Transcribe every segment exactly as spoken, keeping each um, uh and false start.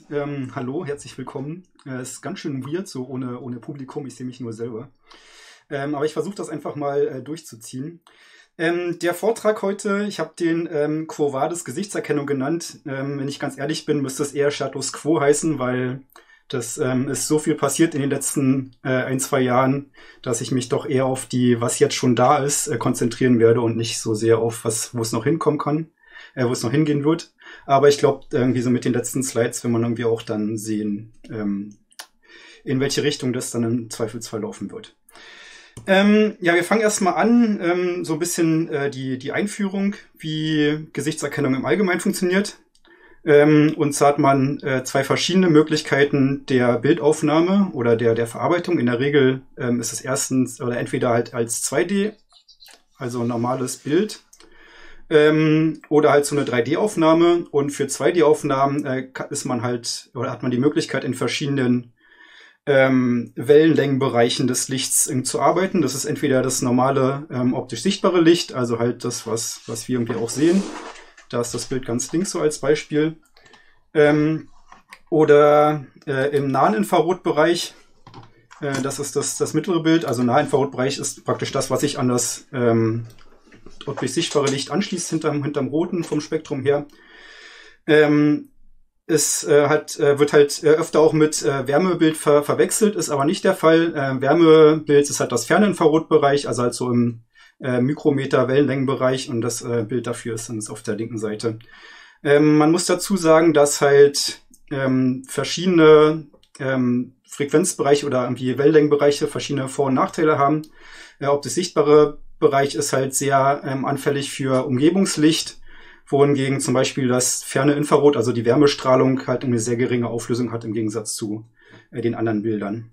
Ähm, hallo, herzlich willkommen. Es äh, ist ganz schön weird, so ohne, ohne Publikum. Ich sehe mich nur selber. Ähm, aber ich versuche das einfach mal äh, durchzuziehen. Ähm, der Vortrag heute, ich habe den ähm, Quo Vadis Gesichtserkennung genannt. Ähm, wenn ich ganz ehrlich bin, müsste es eher Status Quo heißen, weil das ähm, ist so viel passiert in den letzten äh, ein, zwei Jahren, dass ich mich doch eher auf die, was jetzt schon da ist, äh, konzentrieren werde und nicht so sehr auf was, wo es noch hinkommen kann, äh, wo es noch hingehen wird. Aber ich glaube, irgendwie so mit den letzten Slides will man irgendwie auch dann sehen, ähm, in welche Richtung das dann im Zweifelsfall laufen wird. Ähm, ja, wir fangen erstmal an, ähm, so ein bisschen äh, die, die Einführung, wie Gesichtserkennung im Allgemeinen funktioniert. Ähm, und zwar hat man äh, zwei verschiedene Möglichkeiten der Bildaufnahme oder der, der Verarbeitung. In der Regel ähm, ist es erstens oder entweder halt als zwei D, also ein normales Bild, ähm, oder halt so eine drei D-Aufnahme. Und für zwei D-Aufnahmen äh, ist man halt oder hat man die Möglichkeit, in verschiedenen ähm, Wellenlängenbereichen des Lichts ähm, zu arbeiten. Das ist entweder das normale ähm, optisch sichtbare Licht, also halt das, was, was wir irgendwie auch sehen. Da ist das Bild ganz links so als Beispiel. Ähm, oder äh, im nahen Infrarotbereich, äh, das ist das, das mittlere Bild. Also Nahinfrarotbereich ist praktisch das, was sich an das ähm, optisch sichtbare Licht anschließt, hinterm, hinterm Roten vom Spektrum her. Ähm, es äh, hat, äh, wird halt äh, öfter auch mit äh, Wärmebild ver verwechselt, ist aber nicht der Fall. Äh, Wärmebild ist halt das Ferninfrarotbereich, also halt so im äh, Mikrometer Wellenlängenbereich, und das äh, Bild dafür ist dann ist auf der linken Seite. Ähm, man muss dazu sagen, dass halt ähm, verschiedene ähm, Frequenzbereiche oder irgendwie Wellenlängenbereiche verschiedene Vor- und Nachteile haben. Äh, ob das sichtbare Bereich ist halt sehr ähm, anfällig für Umgebungslicht, wohingegen zum Beispiel das ferne Infrarot, also die Wärmestrahlung, halt eine sehr geringe Auflösung hat im Gegensatz zu äh, den anderen Bildern.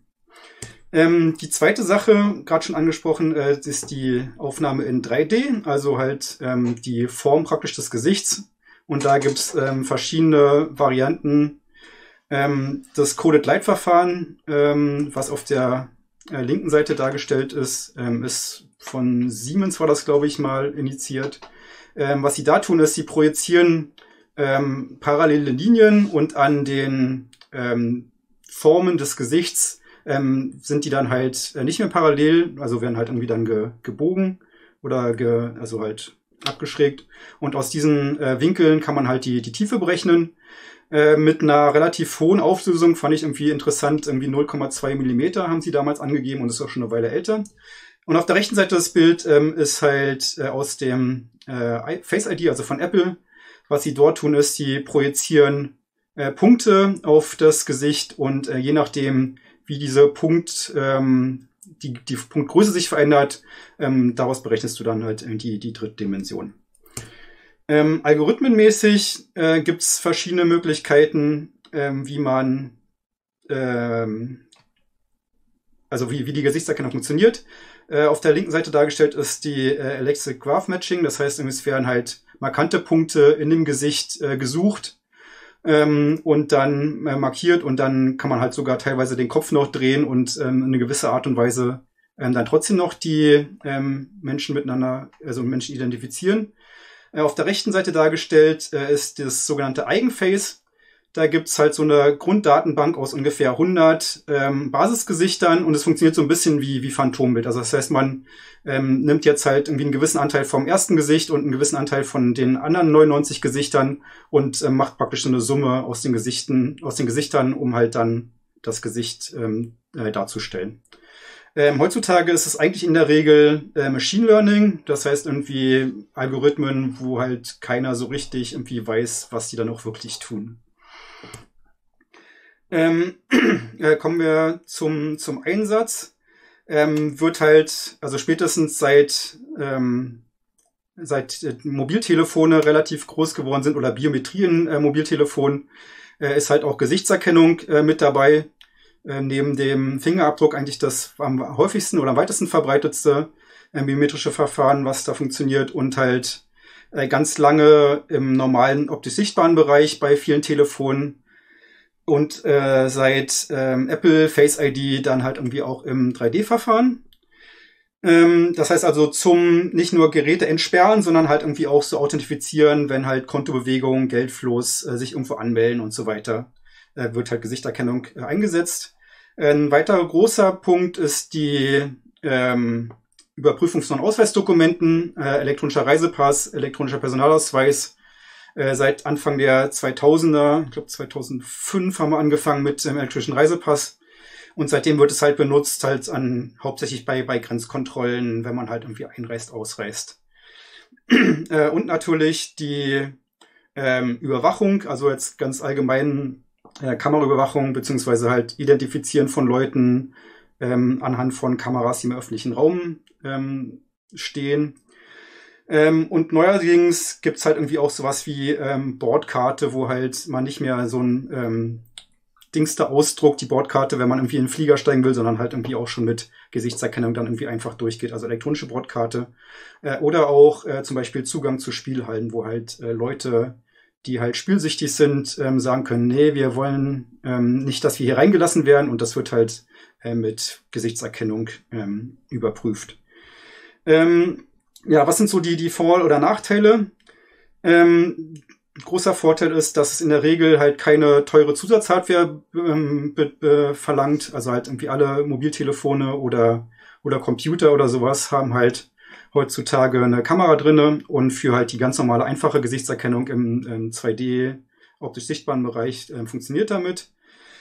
Ähm, die zweite Sache, gerade schon angesprochen, äh, ist die Aufnahme in drei D, also halt ähm, die Form praktisch des Gesichts. Und da gibt's ähm, verschiedene Varianten. Ähm, das Coded Light Verfahren, ähm, was auf der äh, linken Seite dargestellt ist, ähm, ist von Siemens, war das, glaube ich, mal initiiert. Ähm, was sie da tun, ist, sie projizieren ähm, parallele Linien, und an den ähm, Formen des Gesichts ähm, sind die dann halt äh, nicht mehr parallel, also werden halt irgendwie dann ge gebogen oder ge also halt abgeschrägt. Und aus diesen äh, Winkeln kann man halt die, die Tiefe berechnen. Äh, mit einer relativ hohen Auflösung, fand ich irgendwie interessant, irgendwie null Komma zwei Millimeter haben sie damals angegeben, und ist auch schon eine Weile älter. Und auf der rechten Seite des Bild ähm, ist halt äh, aus dem äh, Face I D, also von Apple. Was sie dort tun, ist, sie projizieren äh, Punkte auf das Gesicht, und äh, je nachdem, wie diese Punkt, ähm, die, die Punktgröße sich verändert, ähm, daraus berechnest du dann halt die, die dritte Dimension. Ähm, algorithmenmäßig äh, gibt es verschiedene Möglichkeiten, ähm, wie man, ähm, also wie, wie die Gesichtserkennung funktioniert. Äh, auf der linken Seite dargestellt ist die äh, Electric Graph Matching. Das heißt, es werden halt markante Punkte in dem Gesicht äh, gesucht ähm, und dann äh, markiert, und dann kann man halt sogar teilweise den Kopf noch drehen und ähm, in eine gewisse Art und Weise ähm, dann trotzdem noch die ähm, Menschen miteinander, also Menschen identifizieren. Äh, auf der rechten Seite dargestellt äh, ist das sogenannte Eigenface. Da gibt's halt so eine Grunddatenbank aus ungefähr hundert ähm, Basisgesichtern, und es funktioniert so ein bisschen wie, wie Phantombild. Also das heißt, man ähm, nimmt jetzt halt irgendwie einen gewissen Anteil vom ersten Gesicht und einen gewissen Anteil von den anderen neunundneunzig Gesichtern und äh, macht praktisch so eine Summe aus den Gesichten, aus den Gesichtern, um halt dann das Gesicht ähm, äh, darzustellen. Ähm, heutzutage ist es eigentlich in der Regel äh, Machine Learning, das heißt irgendwie Algorithmen, wo halt keiner so richtig irgendwie weiß, was die dann auch wirklich tun. Ähm, äh, kommen wir zum, zum Einsatz. Ähm, wird halt, also spätestens seit, ähm, seit äh, Mobiltelefone relativ groß geworden sind oder Biometrie in äh, Mobiltelefonen, äh, ist halt auch Gesichtserkennung äh, mit dabei. Äh, neben dem Fingerabdruck eigentlich das am häufigsten oder am weitesten verbreitetste äh, biometrische Verfahren, was da funktioniert, und halt äh, ganz lange im normalen optisch sichtbaren Bereich bei vielen Telefonen. Und äh, seit ähm, Apple Face I D dann halt irgendwie auch im drei D-Verfahren. Ähm, das heißt also zum nicht nur Geräte entsperren, sondern halt irgendwie auch so authentifizieren, wenn halt Kontobewegungen, Geldfluss äh, sich irgendwo anmelden und so weiter. äh, wird halt Gesichtserkennung äh, eingesetzt. Ein weiterer großer Punkt ist die ähm, Überprüfung von Ausweisdokumenten, äh, elektronischer Reisepass, elektronischer Personalausweis. Äh, seit Anfang der zweitausender, ich glaube zweitausendfünf haben wir angefangen mit dem elektronischen Reisepass. Und seitdem wird es halt benutzt, halt an hauptsächlich bei, bei Grenzkontrollen, wenn man halt irgendwie einreist, ausreist. äh, und natürlich die ähm, Überwachung, also jetzt ganz allgemein äh, Kameraüberwachung, beziehungsweise halt Identifizieren von Leuten ähm, anhand von Kameras, die im öffentlichen Raum ähm, stehen. Ähm, und neuerdings gibt's halt irgendwie auch sowas wie ähm, Bordkarte, wo halt man nicht mehr so ein ähm, Dings da ausdruckt, die Bordkarte, wenn man irgendwie in den Flieger steigen will, sondern halt irgendwie auch schon mit Gesichtserkennung dann irgendwie einfach durchgeht, also elektronische Bordkarte. Äh, oder auch äh, zum Beispiel Zugang zu Spielhallen, wo halt äh, Leute, die halt spielsüchtig sind, ähm, sagen können, nee, wir wollen ähm, nicht, dass wir hier reingelassen werden, und das wird halt äh, mit Gesichtserkennung ähm, überprüft. Ähm, ja, was sind so die, die Vor- oder Nachteile? Ähm, großer Vorteil ist, dass es in der Regel halt keine teure Zusatzhardware ähm, be- be- verlangt. Also halt irgendwie alle Mobiltelefone oder, oder Computer oder sowas haben halt heutzutage eine Kamera drinne, und für halt die ganz normale, einfache Gesichtserkennung im, im zwei D optisch sichtbaren Bereich äh, funktioniert damit.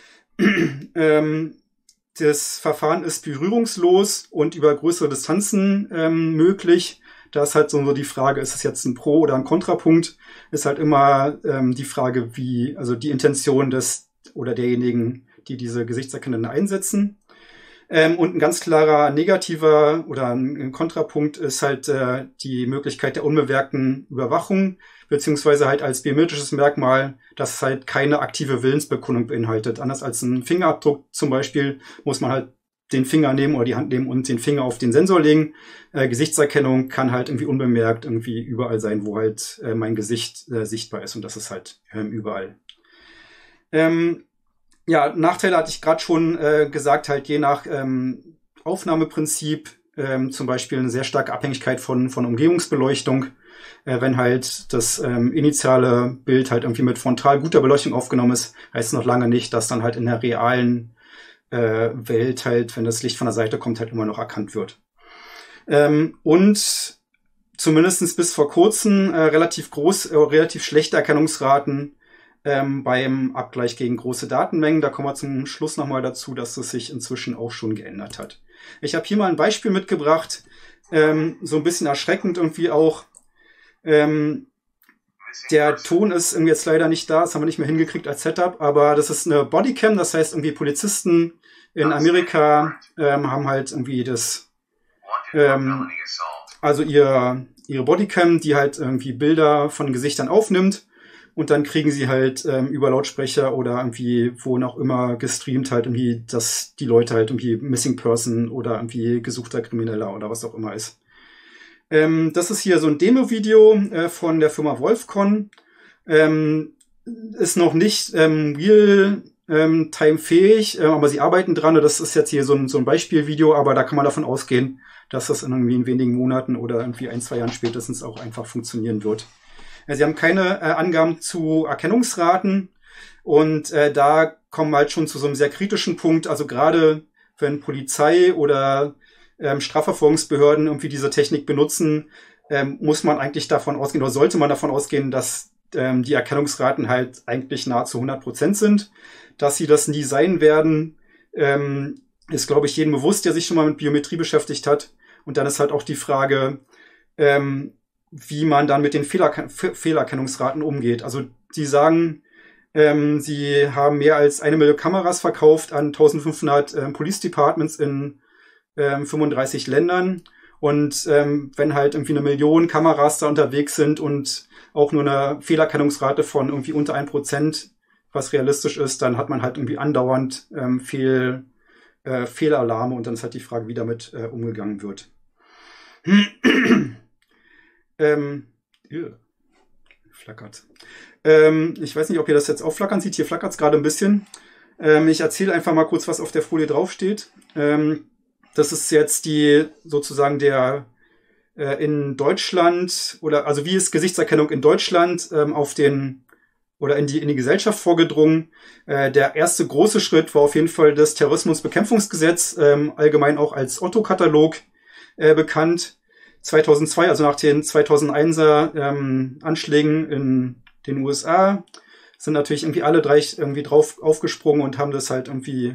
ähm, das Verfahren ist berührungslos und über größere Distanzen ähm, möglich. Da ist halt so, so die Frage, ist es jetzt ein Pro- oder ein Kontrapunkt? Ist halt immer ähm, die Frage, wie, also die Intention des oder derjenigen, die diese Gesichtserkennenden einsetzen. Ähm, und ein ganz klarer negativer oder ein Kontrapunkt ist halt äh, die Möglichkeit der unbemerkten Überwachung, beziehungsweise halt als biometrisches Merkmal, dass es halt keine aktive Willensbekundung beinhaltet. Anders als ein Fingerabdruck zum Beispiel muss man halt den Finger nehmen oder die Hand nehmen und den Finger auf den Sensor legen. Äh, Gesichtserkennung kann halt irgendwie unbemerkt irgendwie überall sein, wo halt äh, mein Gesicht äh, sichtbar ist, und das ist halt ähm, überall. Ähm, ja, Nachteile hatte ich gerade schon äh, gesagt, halt je nach ähm, Aufnahmeprinzip, ähm, zum Beispiel eine sehr starke Abhängigkeit von, von Umgebungsbeleuchtung. Äh, wenn halt das ähm, initiale Bild halt irgendwie mit frontal guter Beleuchtung aufgenommen ist, heißt es noch lange nicht, dass dann halt in der realen äh, Welt halt, wenn das Licht von der Seite kommt, halt immer noch erkannt wird. Ähm, und zumindest bis vor kurzem äh, relativ groß, äh, relativ schlechte Erkennungsraten ähm, beim Abgleich gegen große Datenmengen. Da kommen wir zum Schluss nochmal dazu, dass das sich inzwischen auch schon geändert hat. Ich habe hier mal ein Beispiel mitgebracht, ähm, so ein bisschen erschreckend irgendwie auch. Ähm, der Ton ist irgendwie jetzt leider nicht da, das haben wir nicht mehr hingekriegt als Setup, aber das ist eine Bodycam, das heißt irgendwie Polizisten in Amerika ähm, haben halt irgendwie das, ähm, also ihr, ihre Bodycam, die halt irgendwie Bilder von Gesichtern aufnimmt, und dann kriegen sie halt ähm, über Lautsprecher oder irgendwie wo noch immer gestreamt halt irgendwie, dass die Leute halt irgendwie Missing Person oder irgendwie gesuchter Krimineller oder was auch immer ist. Ähm, das ist hier so ein Demo-Video äh, von der Firma Wolfcon. Ähm, ist noch nicht ähm, real-time-fähig, äh, aber sie arbeiten dran. Das ist jetzt hier so ein, so ein Beispielvideo, aber da kann man davon ausgehen, dass das in irgendwie in wenigen Monaten oder irgendwie ein, zwei Jahren spätestens auch einfach funktionieren wird. Äh, sie haben keine äh, Angaben zu Erkennungsraten, und äh, da kommen wir halt schon zu so einem sehr kritischen Punkt. Also gerade wenn Polizei oder ähm, Strafverfolgungsbehörden irgendwie diese Technik benutzen, ähm, muss man eigentlich davon ausgehen, oder sollte man davon ausgehen, dass ähm, die Erkennungsraten halt eigentlich nahezu hundert Prozent sind. Dass sie das nie sein werden, ähm, ist, glaube ich, jedem bewusst, der sich schon mal mit Biometrie beschäftigt hat. Und dann ist halt auch die Frage, ähm, wie man dann mit den Fehler- Fehlerkennungsraten umgeht. Also sie sagen, ähm, sie haben mehr als eine Million Kameras verkauft an eintausendfünfhundert ähm, Police Departments in ähm, fünfunddreißig Ländern. Und ähm, wenn halt irgendwie eine Million Kameras da unterwegs sind und auch nur eine Fehlerkennungsrate von irgendwie unter ein Prozent, was realistisch ist, dann hat man halt irgendwie andauernd ähm, Fehl, äh, Fehlalarme, und dann ist halt die Frage, wie damit äh, umgegangen wird. ähm, yeah. Flackert. Ähm, ich weiß nicht, ob ihr das jetzt aufflackern sieht. Hier flackert es gerade ein bisschen. Ähm, ich erzähle einfach mal kurz, was auf der Folie draufsteht. Ähm, das ist jetzt die sozusagen der äh, in Deutschland, oder also wie ist Gesichtserkennung in Deutschland ähm, auf den oder in die, in die Gesellschaft vorgedrungen. Äh, der erste große Schritt war auf jeden Fall das Terrorismusbekämpfungsgesetz, ähm, allgemein auch als Otto-Katalog äh, bekannt. zweitausendzwei, also nach den zweitausendeiner ähm, Anschlägen in den U S A, sind natürlich irgendwie alle drei irgendwie drauf aufgesprungen und haben das halt irgendwie,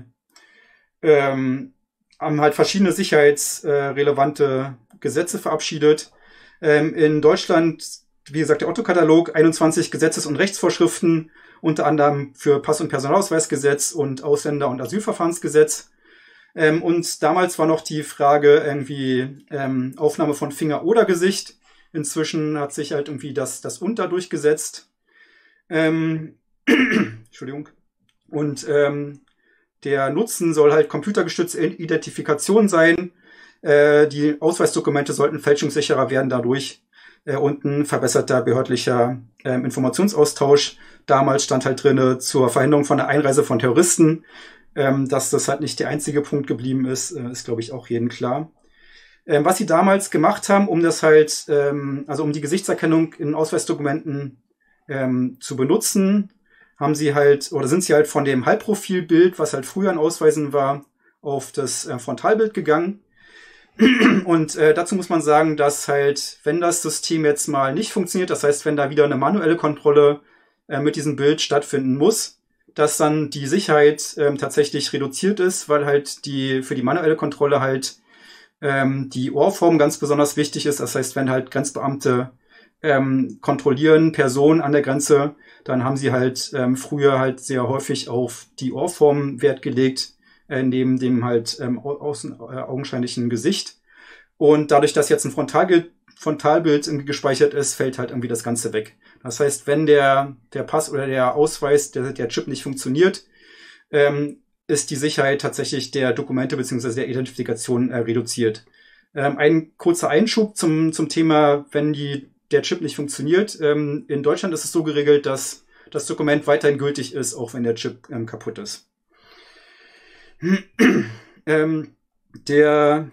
ähm, haben halt verschiedene sicherheitsrelevante äh, Gesetze verabschiedet. Ähm, in Deutschland, wie gesagt, der Otto-Katalog, einundzwanzig Gesetzes- und Rechtsvorschriften, unter anderem für Pass- und Personalausweisgesetz und Ausländer- und Asylverfahrensgesetz. Ähm, und damals war noch die Frage irgendwie ähm, Aufnahme von Finger oder Gesicht. Inzwischen hat sich halt irgendwie das, das Unter durchgesetzt. Ähm, Entschuldigung. Und ähm, der Nutzen soll halt computergestützte Identifikation sein. Äh, die Ausweisdokumente sollten fälschungssicherer werden dadurch. Äh, und ein verbesserter behördlicher äh, Informationsaustausch. Damals stand halt drinne zur Verhinderung von der Einreise von Terroristen. Ähm, dass das halt nicht der einzige Punkt geblieben ist, äh, ist, glaube ich, auch jedem klar. Ähm, was sie damals gemacht haben, um das halt, ähm, also um die Gesichtserkennung in Ausweisdokumenten ähm, zu benutzen, haben sie halt, oder sind sie halt von dem Halbprofilbild, was halt früher in Ausweisen war, auf das äh, Frontalbild gegangen. Und äh, dazu muss man sagen, dass halt, wenn das System jetzt mal nicht funktioniert, das heißt, wenn da wieder eine manuelle Kontrolle äh, mit diesem Bild stattfinden muss, dass dann die Sicherheit ähm, tatsächlich reduziert ist, weil halt die für die manuelle Kontrolle halt ähm, die Ohrform ganz besonders wichtig ist. Das heißt, wenn halt Grenzbeamte ähm, kontrollieren Personen an der Grenze, dann haben sie halt ähm, früher halt sehr häufig auf die Ohrform Wert gelegt, äh, neben dem halt ähm, außen, äh, augenscheinlichen Gesicht. Und dadurch, dass jetzt ein Frontalbild, Frontalbild irgendwie gespeichert ist, fällt halt irgendwie das Ganze weg. Das heißt, wenn der, der Pass oder der Ausweis, der, der Chip nicht funktioniert, ähm, ist die Sicherheit tatsächlich der Dokumente bzw. der Identifikation äh, reduziert. Ähm, ein kurzer Einschub zum, zum Thema, wenn die, der Chip nicht funktioniert. Ähm, in Deutschland ist es so geregelt, dass das Dokument weiterhin gültig ist, auch wenn der Chip ähm, kaputt ist. ähm, der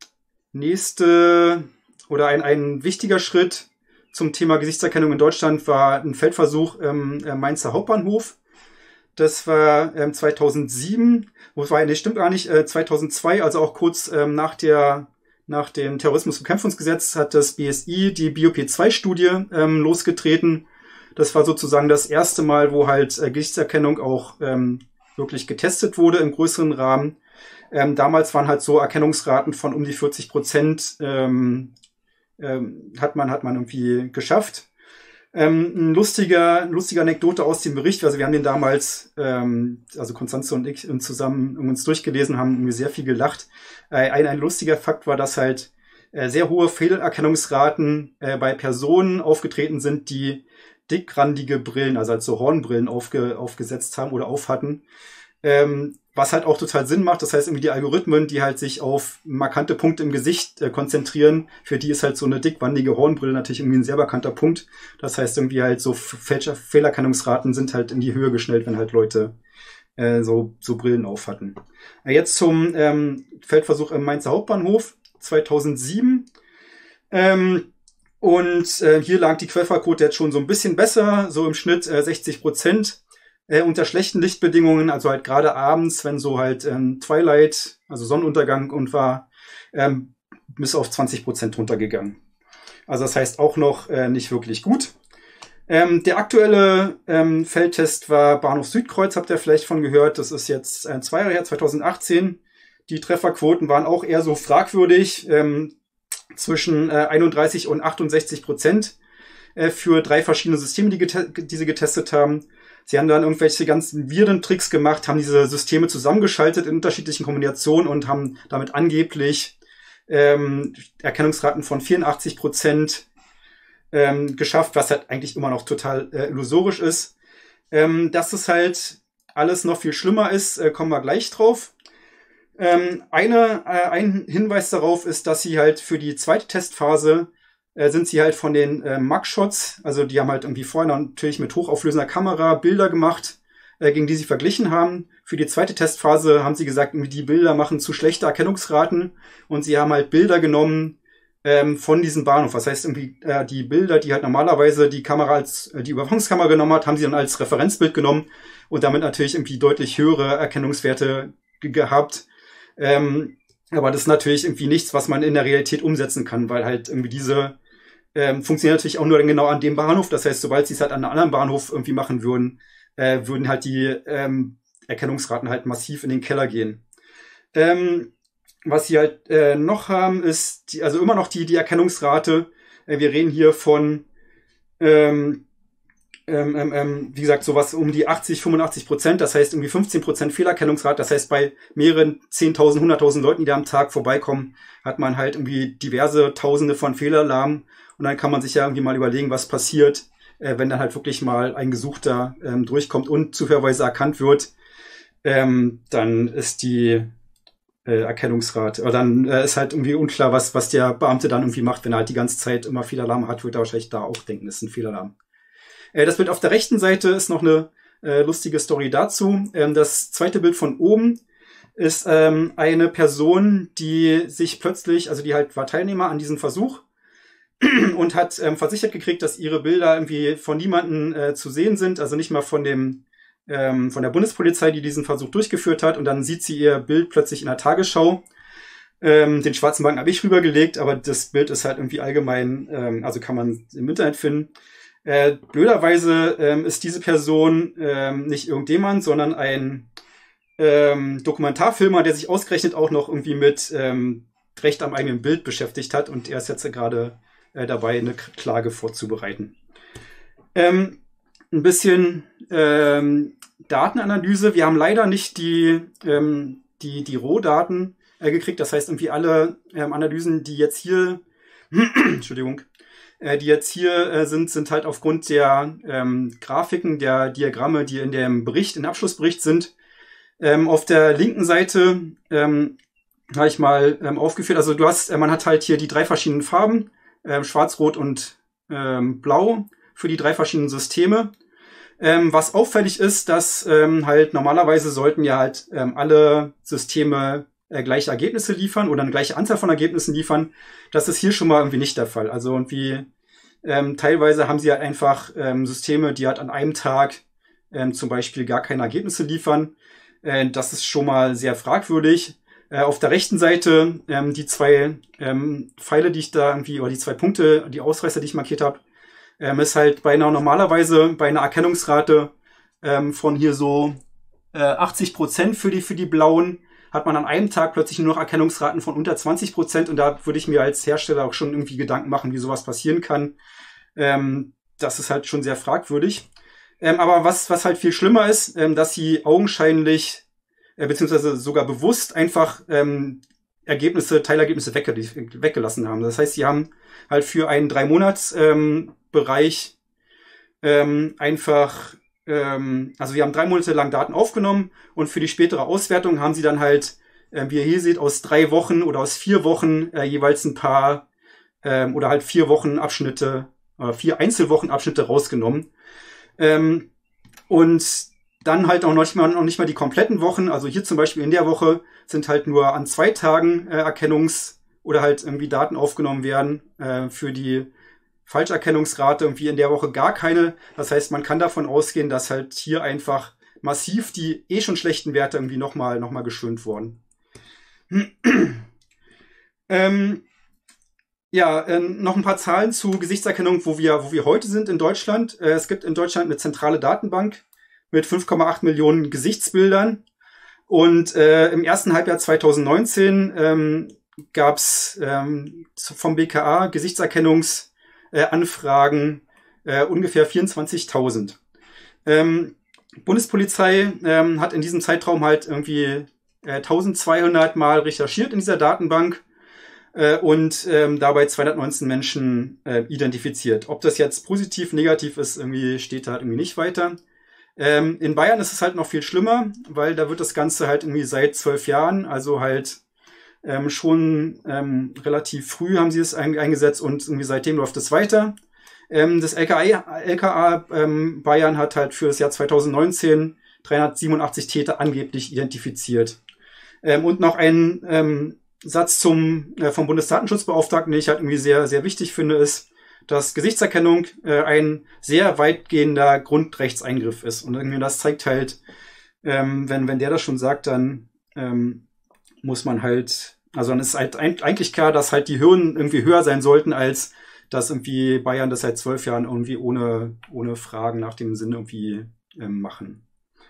nächste oder ein, ein wichtiger Schritt zum Thema Gesichtserkennung in Deutschland war ein Feldversuch im ähm, Mainzer Hauptbahnhof. Das war ähm, zweitausendsieben, wobei, nee, stimmt gar nicht, äh, zweitausendzwei, also auch kurz ähm, nach der nach dem Terrorismusbekämpfungsgesetz hat das B S I die B O P zwei Studie ähm, losgetreten. Das war sozusagen das erste Mal, wo halt äh, Gesichtserkennung auch ähm, wirklich getestet wurde im größeren Rahmen. Ähm, damals waren halt so Erkennungsraten von um die vierzig Prozent ähm, ähm, hat man hat man irgendwie geschafft. Ähm, ein lustiger, lustige Anekdote aus dem Bericht, also wir haben den damals, ähm, also Konstanze und ich zusammen uns durchgelesen, haben irgendwie sehr viel gelacht. Äh, ein, ein lustiger Fakt war, dass halt äh, sehr hohe Fehlerkennungsraten äh, bei Personen aufgetreten sind, die dickrandige Brillen, also als so Hornbrillen aufge, aufgesetzt haben oder aufhatten. Ähm, was halt auch total Sinn macht. Das heißt, irgendwie die Algorithmen, die halt sich auf markante Punkte im Gesicht äh, konzentrieren, für die ist halt so eine dickwandige Hornbrille natürlich irgendwie ein sehr markanter Punkt. Das heißt, irgendwie halt so Fälscher, Fehlerkennungsraten sind halt in die Höhe geschnellt, wenn halt Leute äh, so, so Brillen auf hatten. Äh, jetzt zum ähm, Feldversuch im Mainzer Hauptbahnhof zweitausendsieben. Ähm, und äh, hier lag die Querfallquote jetzt schon so ein bisschen besser, so im Schnitt äh, sechzig Prozent. Äh, unter schlechten Lichtbedingungen, also halt gerade abends, wenn so halt ähm, Twilight, also Sonnenuntergang und war, ähm, bis auf zwanzig Prozent runtergegangen. Also das heißt auch noch äh, nicht wirklich gut. Ähm, der aktuelle ähm, Feldtest war Bahnhof Südkreuz, habt ihr vielleicht von gehört. Das ist jetzt äh, zwei Jahre her, zweitausendachtzehn. Die Trefferquoten waren auch eher so fragwürdig, ähm, zwischen äh, einunddreißig und achtundsechzig Prozent äh, für drei verschiedene Systeme, die, die sie getestet haben. Sie haben dann irgendwelche ganzen wirren Tricks gemacht, haben diese Systeme zusammengeschaltet in unterschiedlichen Kombinationen und haben damit angeblich ähm, Erkennungsraten von vierundachtzig Prozent ähm, geschafft, was halt eigentlich immer noch total äh, illusorisch ist. Ähm, dass es halt alles noch viel schlimmer ist, äh, kommen wir gleich drauf. Ähm, eine, äh, ein Hinweis darauf ist, dass sie halt für die zweite Testphase äh, sind sie halt von den äh, Mugshots, also die haben halt irgendwie vorher natürlich mit hochauflösender Kamera Bilder gemacht, äh, gegen die sie verglichen haben. Für die zweite Testphase haben sie gesagt, irgendwie die Bilder machen zu schlechte Erkennungsraten und sie haben halt Bilder genommen, ähm, von diesem Bahnhof. Das heißt, irgendwie äh, die Bilder, die halt normalerweise die Kamera als, äh, die Überwachungskamera genommen hat, haben sie dann als Referenzbild genommen und damit natürlich irgendwie deutlich höhere Erkennungswerte ge gehabt. Ähm, aber das ist natürlich irgendwie nichts, was man in der Realität umsetzen kann, weil halt irgendwie diese ähm, funktioniert natürlich auch nur genau an dem Bahnhof. Das heißt, sobald sie es halt an einem anderen Bahnhof irgendwie machen würden, äh, würden halt die ähm, Erkennungsraten halt massiv in den Keller gehen. Ähm, was sie halt äh, noch haben, ist die, also immer noch die, die Erkennungsrate. Äh, wir reden hier von, ähm, ähm, ähm, wie gesagt, sowas um die achtzig, fünfundachtzig Prozent. Das heißt irgendwie fünfzehn Prozent Fehlerkennungsrate. Das heißt, bei mehreren zehntausend, hunderttausend Leuten, die da am Tag vorbeikommen, hat man halt irgendwie diverse Tausende von Fehlalarmen. Und dann kann man sich ja irgendwie mal überlegen, was passiert, äh, wenn dann halt wirklich mal ein Gesuchter ähm, durchkommt und zufälligerweise erkannt wird. Ähm, dann ist die äh, Erkennungsrate, oder dann äh, ist halt irgendwie unklar, was was der Beamte dann irgendwie macht, wenn er halt die ganze Zeit immer Fehlalarm hat, wird er wahrscheinlich da auch denken, das ist ein Fehlalarm. Äh, das Bild auf der rechten Seite ist noch eine äh, lustige Story dazu. Ähm, das zweite Bild von oben ist ähm, eine Person, die sich plötzlich, also die halt war Teilnehmer an diesem Versuch, und hat ähm, versichert gekriegt, dass ihre Bilder irgendwie von niemandem äh, zu sehen sind, also nicht mal von dem ähm, von der Bundespolizei, die diesen Versuch durchgeführt hat. Und dann sieht sie ihr Bild plötzlich in der Tagesschau. Ähm, den schwarzen Balken habe ich rübergelegt, aber das Bild ist halt irgendwie allgemein, ähm, also kann man im Internet finden. Äh, blöderweise ähm, ist diese Person ähm, nicht irgendjemand, sondern ein ähm, Dokumentarfilmer, der sich ausgerechnet auch noch irgendwie mit ähm, Recht am eigenen Bild beschäftigt hat. Und er ist jetzt gerade dabei, eine Klage vorzubereiten. Ähm, ein bisschen ähm, Datenanalyse. Wir haben leider nicht die, ähm, die, die Rohdaten äh, gekriegt. Das heißt, irgendwie alle ähm, Analysen, die jetzt hier, Entschuldigung, äh, die jetzt hier äh, sind, sind halt aufgrund der ähm, Grafiken, der Diagramme, die in dem Bericht, in dem Abschlussbericht sind. Ähm, auf der linken Seite ähm, habe ich mal ähm, aufgeführt. Also du hast, äh, man hat halt hier die drei verschiedenen Farben. Ähm, Schwarz, Rot und ähm, Blau für die drei verschiedenen Systeme. Ähm, was auffällig ist, dass ähm, halt normalerweise sollten ja halt ähm, alle Systeme äh, gleiche Ergebnisse liefern oder eine gleiche Anzahl von Ergebnissen liefern. Das ist hier schon mal irgendwie nicht der Fall. Also irgendwie ähm, teilweise haben sie halt einfach ähm, Systeme, die halt an einem Tag ähm, zum Beispiel gar keine Ergebnisse liefern. Äh, das ist schon mal sehr fragwürdig. Äh, auf der rechten Seite ähm, die zwei ähm, Pfeile, die ich da irgendwie, oder die zwei Punkte, die Ausreißer, die ich markiert habe, ähm, ist halt bei einer normalerweise bei einer Erkennungsrate ähm, von hier so äh, achtzig Prozent für die für die blauen, hat man an einem Tag plötzlich nur noch Erkennungsraten von unter zwanzig Prozent. Und da würde ich mir als Hersteller auch schon irgendwie Gedanken machen, wie sowas passieren kann. Ähm, das ist halt schon sehr fragwürdig. Ähm, aber was was halt viel schlimmer ist, ähm, dass sie augenscheinlich beziehungsweise sogar bewusst einfach ähm, Ergebnisse, Teilergebnisse wegge weggelassen haben. Das heißt, sie haben halt für einen drei Monats ähm, Bereich ähm, einfach, ähm, also sie haben drei Monate lang Daten aufgenommen und für die spätere Auswertung haben sie dann halt, äh, wie ihr hier seht, aus drei Wochen oder aus vier Wochen äh, jeweils ein paar ähm, oder halt vier Wochen Abschnitte, äh, vier Einzelwochenabschnitte rausgenommen. Ähm, und dann halt auch noch nicht mal, noch nicht mal die kompletten Wochen. Also hier zum Beispiel in der Woche sind halt nur an zwei Tagen äh, Erkennungs- oder halt irgendwie Daten aufgenommen werden äh, für die Falscherkennungsrate, irgendwie in der Woche gar keine. Das heißt, man kann davon ausgehen, dass halt hier einfach massiv die eh schon schlechten Werte irgendwie nochmal noch mal geschönt wurden. ähm, ja, äh, noch ein paar Zahlen zu Gesichtserkennung, wo wir, wo wir heute sind in Deutschland. Äh, es gibt in Deutschland eine zentrale Datenbank mit fünf Komma acht Millionen Gesichtsbildern. Und äh, im ersten Halbjahr zwanzig neunzehn ähm, gab es ähm, vom B K A Gesichtserkennungsanfragen äh, äh, ungefähr vierundzwanzigtausend. Ähm, Bundespolizei ähm, hat in diesem Zeitraum halt irgendwie äh, eintausendzweihundert Mal recherchiert in dieser Datenbank äh, und ähm, dabei zweihundertneunzehn Menschen äh, identifiziert. Ob das jetzt positiv, negativ ist, irgendwie steht da halt irgendwie nicht weiter. Ähm, in Bayern ist es halt noch viel schlimmer, weil da wird das Ganze halt irgendwie seit zwölf Jahren, also halt ähm, schon ähm, relativ früh haben sie es ein, eingesetzt und irgendwie seitdem läuft es weiter. Ähm, das L K A, L K A ähm, Bayern hat halt für das Jahr zwanzig neunzehn dreihundertsiebenundachtzig Täter angeblich identifiziert. Ähm, und noch ein ähm, Satz zum äh, vom Bundesdatenschutzbeauftragten, den ich halt irgendwie sehr, sehr wichtig finde, ist, dass Gesichtserkennung äh, ein sehr weitgehender Grundrechtseingriff ist. Und irgendwie das zeigt halt, ähm, wenn, wenn der das schon sagt, dann ähm, muss man halt, also dann ist halt ein, eigentlich klar, dass halt die Hürden irgendwie höher sein sollten, als dass irgendwie Bayern das seit zwölf Jahren irgendwie ohne, ohne Fragen nach dem Sinn irgendwie ähm, machen.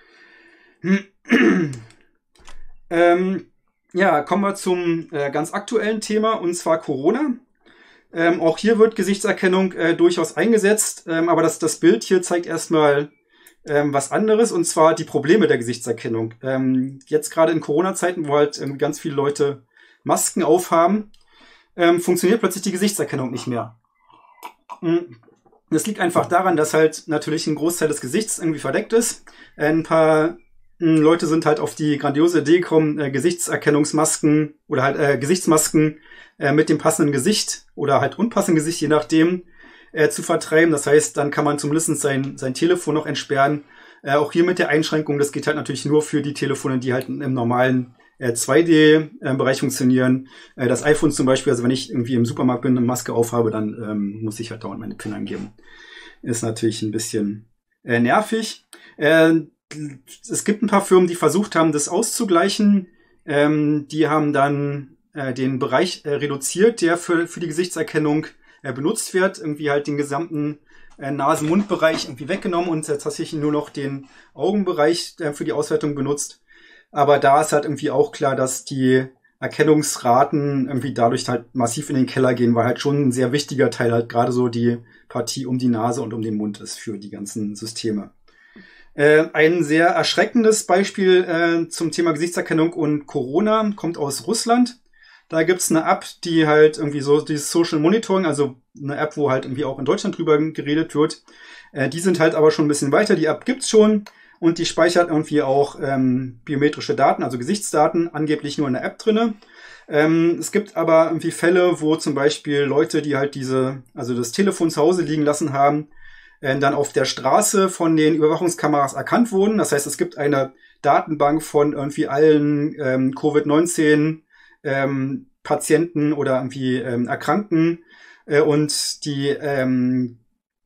ähm, ja, kommen wir zum äh, ganz aktuellen Thema, und zwar Corona. Ähm, auch hier wird Gesichtserkennung äh, durchaus eingesetzt, ähm, aber das, das Bild hier zeigt erstmal ähm, was anderes, und zwar die Probleme der Gesichtserkennung. Ähm, jetzt gerade in Corona-Zeiten, wo halt ähm, ganz viele Leute Masken aufhaben, ähm, funktioniert plötzlich die Gesichtserkennung nicht mehr. Das liegt einfach daran, dass halt natürlich ein Großteil des Gesichts irgendwie verdeckt ist. Ein paar mh, Leute sind halt auf die grandiose Idee gekommen, äh, Gesichtserkennungsmasken oder halt äh, Gesichtsmasken äh, mit dem passenden Gesicht oder halt unpassenden Gesicht, je nachdem, äh, zu vertreiben. Das heißt, dann kann man zumindest sein, sein Telefon noch entsperren. Äh, auch hier mit der Einschränkung, das geht halt natürlich nur für die Telefone, die halt im normalen äh, zwei D-Bereich funktionieren. Äh, das iPhone zum Beispiel, also wenn ich irgendwie im Supermarkt bin und eine Maske aufhabe, dann ähm, muss ich halt dauernd meine PIN angeben. Ist natürlich ein bisschen äh, nervig. Äh, es gibt ein paar Firmen, die versucht haben, das auszugleichen. Ähm, die haben dann äh, den Bereich äh, reduziert, der für, für die Gesichtserkennung äh, benutzt wird. Irgendwie halt den gesamten äh, Nasen-Mund-Bereich irgendwie weggenommen und jetzt tatsächlich nur noch den Augenbereich äh, für die Auswertung benutzt. Aber da ist halt irgendwie auch klar, dass die Erkennungsraten irgendwie dadurch halt massiv in den Keller gehen, weil halt schon ein sehr wichtiger Teil halt gerade so die Partie um die Nase und um den Mund ist für die ganzen Systeme. Äh, ein sehr erschreckendes Beispiel äh, zum Thema Gesichtserkennung und Corona kommt aus Russland. Da gibt's eine App, die halt irgendwie so dieses Social Monitoring, also eine App, wo halt irgendwie auch in Deutschland drüber geredet wird. Äh, die sind halt aber schon ein bisschen weiter. Die App gibt's schon. Und die speichert irgendwie auch ähm, biometrische Daten, also Gesichtsdaten, angeblich nur in der App drinne. Ähm, es gibt aber irgendwie Fälle, wo zum Beispiel Leute, die halt diese, also das Telefon zu Hause liegen lassen haben, äh, dann auf der Straße von den Überwachungskameras erkannt wurden. Das heißt, es gibt eine Datenbank von irgendwie allen ähm, Covid neunzehn ähm, Patienten oder irgendwie ähm, Erkrankten äh, und die ähm,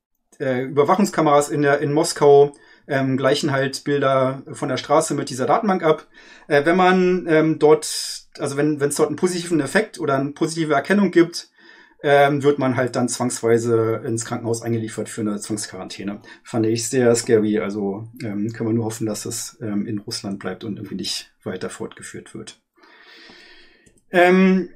äh, Überwachungskameras in der in Moskau Ähm, gleichen halt Bilder von der Straße mit dieser Datenbank ab. Äh, wenn man ähm, dort, also wenn wenn es dort einen positiven Effekt oder eine positive Erkennung gibt, ähm, wird man halt dann zwangsweise ins Krankenhaus eingeliefert für eine Zwangsquarantäne. Fand ich sehr scary. Also ähm, können wir nur hoffen, dass es ähm, in Russland bleibt und irgendwie nicht weiter fortgeführt wird. Ähm,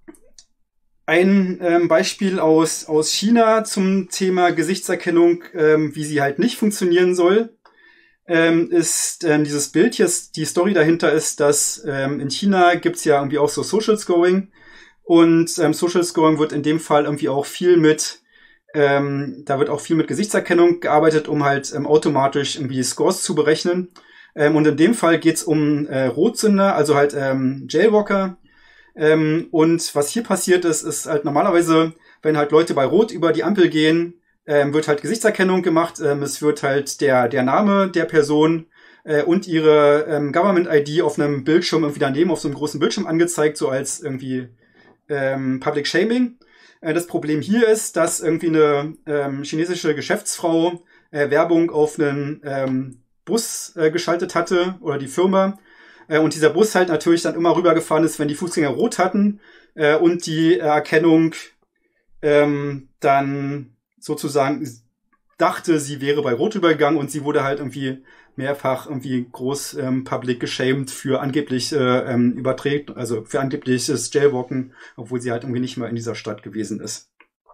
Ein ähm, Beispiel aus aus China zum Thema Gesichtserkennung, ähm, wie sie halt nicht funktionieren soll, ähm, ist ähm, dieses Bild hier. Die Story dahinter ist, dass ähm, in China gibt's ja irgendwie auch so Social Scoring, und ähm, Social Scoring wird in dem Fall irgendwie auch viel mit, ähm, da wird auch viel mit Gesichtserkennung gearbeitet, um halt ähm, automatisch irgendwie Scores zu berechnen. Ähm, und in dem Fall geht's um äh, Rotsünder, also halt ähm, Jailwalker. Ähm, und was hier passiert ist, ist halt normalerweise, wenn halt Leute bei Rot über die Ampel gehen, ähm, wird halt Gesichtserkennung gemacht. Ähm, es wird halt der der Name der Person äh, und ihre ähm, Government-I D auf einem Bildschirm irgendwie daneben auf so einem großen Bildschirm angezeigt, so als irgendwie ähm, Public Shaming. Äh, das Problem hier ist, dass irgendwie eine ähm, chinesische Geschäftsfrau äh, Werbung auf einen ähm, Bus äh, geschaltet hatte, oder die Firma. Und dieser Bus halt natürlich dann immer rübergefahren ist, wenn die Fußgänger rot hatten äh, und die Erkennung ähm, dann sozusagen dachte, sie wäre bei Rot übergegangen, und sie wurde halt irgendwie mehrfach irgendwie groß ähm, public geshamed für angeblich äh, ähm, überträgt, also für angebliches Jailwalken, obwohl sie halt irgendwie nicht mal in dieser Stadt gewesen ist.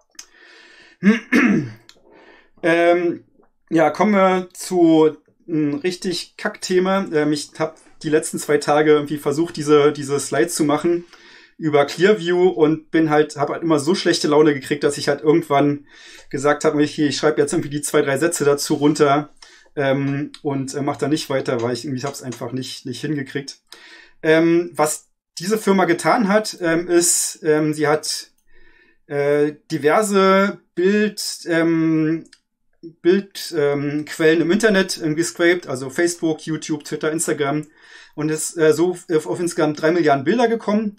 ähm, ja, kommen wir zu ein richtig Kackthema. Ähm, ich habe die letzten zwei Tage irgendwie versucht, diese diese Slides zu machen über Clearview, und bin halt habe halt immer so schlechte Laune gekriegt, dass ich halt irgendwann gesagt habe, ich, ich schreibe jetzt irgendwie die zwei, drei Sätze dazu runter ähm, und äh, mache da nicht weiter, weil ich irgendwie habe es einfach nicht nicht hingekriegt. Ähm, was diese Firma getan hat, ähm, ist, ähm, sie hat äh, diverse Bild ähm, Bildquellen ähm, im Internet ähm, gescraped, also Facebook, YouTube, Twitter, Instagram, und ist äh, so auf insgesamt drei Milliarden Bilder gekommen.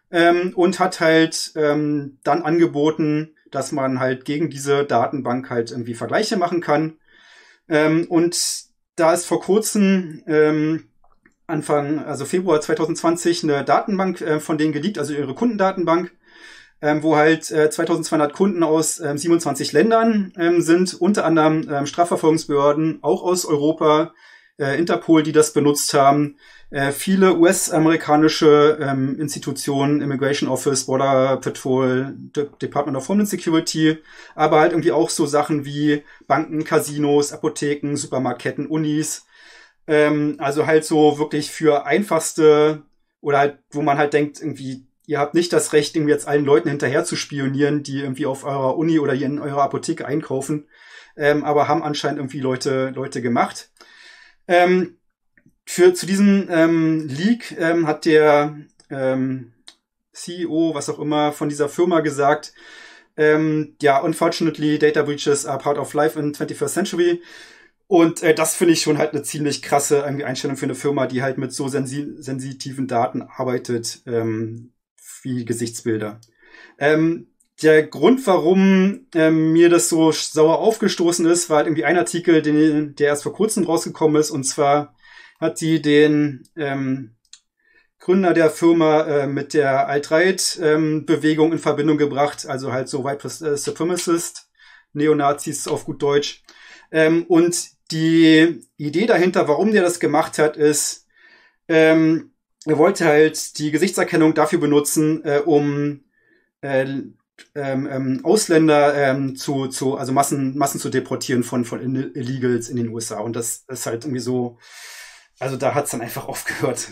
ähm, und hat halt ähm, dann angeboten, dass man halt gegen diese Datenbank halt irgendwie Vergleiche machen kann. Ähm, und da ist vor kurzem ähm, Anfang, also Februar zwanzig zwanzig, eine Datenbank äh, von denen geleakt, also ihre Kundendatenbank, ähm, wo halt äh, zweitausendzweihundert Kunden aus ähm, siebenundzwanzig Ländern ähm, sind, unter anderem ähm, Strafverfolgungsbehörden, auch aus Europa, äh, Interpol, die das benutzt haben, äh, viele U S-amerikanische ähm, Institutionen, Immigration Office, Border Patrol, De- Department of Homeland Security, aber halt irgendwie auch so Sachen wie Banken, Casinos, Apotheken, Supermarktketten, Unis, ähm, also halt so wirklich für einfachste oder halt, wo man halt denkt, irgendwie, ihr habt nicht das Recht, irgendwie jetzt allen Leuten hinterher zu spionieren, die irgendwie auf eurer Uni oder hier in eurer Apotheke einkaufen, ähm, aber haben anscheinend irgendwie Leute, Leute gemacht. Ähm, für, zu diesem ähm, Leak ähm, hat der ähm, C E O, was auch immer, von dieser Firma gesagt, ähm, ja, unfortunately, data breaches are part of life in twenty-first century. Und äh, das finde ich schon halt eine ziemlich krasse irgendwie Einstellung für eine Firma, die halt mit so sensi sensitiven Daten arbeitet, ähm, wie Gesichtsbilder. Ähm, der Grund, warum ähm, mir das so sauer aufgestoßen ist, war halt irgendwie ein Artikel, den, der erst vor kurzem rausgekommen ist. Und zwar hat die den ähm, Gründer der Firma äh, mit der Alt-Right-Bewegung ähm, in Verbindung gebracht, also halt so White Supremacist, Neonazis auf gut Deutsch. Ähm, und die Idee dahinter, warum der das gemacht hat, ist, ähm, er wollte halt die Gesichtserkennung dafür benutzen, äh, um äh, ähm, ähm, Ausländer ähm, zu, zu, also Massen, Massen zu deportieren von, von Illegals in den U S A. Und das ist halt irgendwie so, also da hat's dann einfach aufgehört.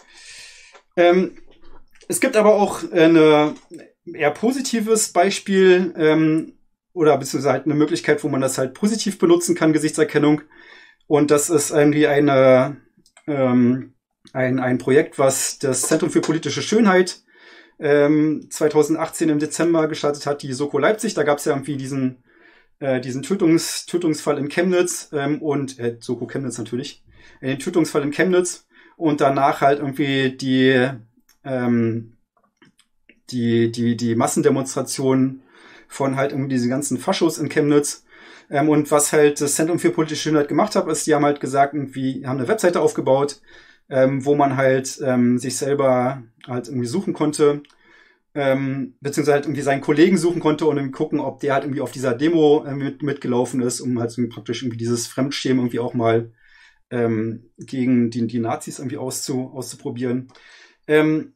Ähm, es gibt aber auch eine eher positives Beispiel, ähm, oder beziehungsweise halt eine Möglichkeit, wo man das halt positiv benutzen kann, Gesichtserkennung. Und das ist irgendwie eine, ähm, ein, ein Projekt, was das Zentrum für politische Schönheit ähm, zwanzig achtzehn im Dezember gestartet hat, die Soko Leipzig. Da gab es ja irgendwie diesen, äh, diesen Tötungs, Tötungsfall in Chemnitz ähm, und äh, Soko Chemnitz natürlich, äh, den Tötungsfall in Chemnitz und danach halt irgendwie die, ähm, die, die, die Massendemonstrationen von halt irgendwie diese ganzen Faschos in Chemnitz. Ähm, und was halt das Zentrum für politische Schönheit gemacht hat, ist, die haben halt gesagt, irgendwie haben eine Webseite aufgebaut, ähm, wo man halt ähm, sich selber halt irgendwie suchen konnte, ähm, beziehungsweise halt irgendwie seinen Kollegen suchen konnte und dann gucken, ob der halt irgendwie auf dieser Demo äh, mit, mitgelaufen ist, um halt so praktisch irgendwie dieses Fremdschämen irgendwie auch mal ähm, gegen die, die Nazis irgendwie auszu, auszuprobieren. Ähm,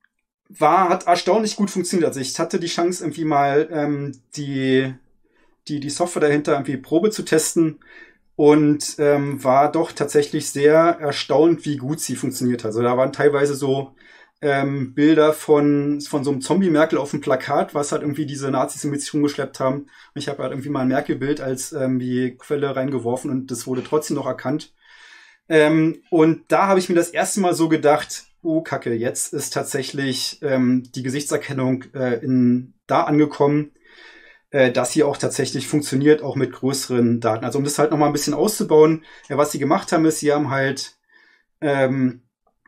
war, hat erstaunlich gut funktioniert. Also ich hatte die Chance, irgendwie mal ähm, die, die, die Software dahinter irgendwie Probe zu testen und ähm, war doch tatsächlich sehr erstaunt, wie gut sie funktioniert hat. Also da waren teilweise so ähm, Bilder von, von so einem Zombie-Merkel auf dem Plakat, was halt irgendwie diese Nazis mit sich rumgeschleppt haben. Und ich habe halt irgendwie mal ein Merkel-Bild als ähm, die Quelle reingeworfen und das wurde trotzdem noch erkannt. Ähm, und da habe ich mir das erste Mal so gedacht, oh Kacke, jetzt ist tatsächlich ähm, die Gesichtserkennung äh, in, da angekommen, äh, dass sie auch tatsächlich funktioniert, auch mit größeren Daten. Also um das halt nochmal ein bisschen auszubauen, ja, was sie gemacht haben, ist, sie haben halt ähm,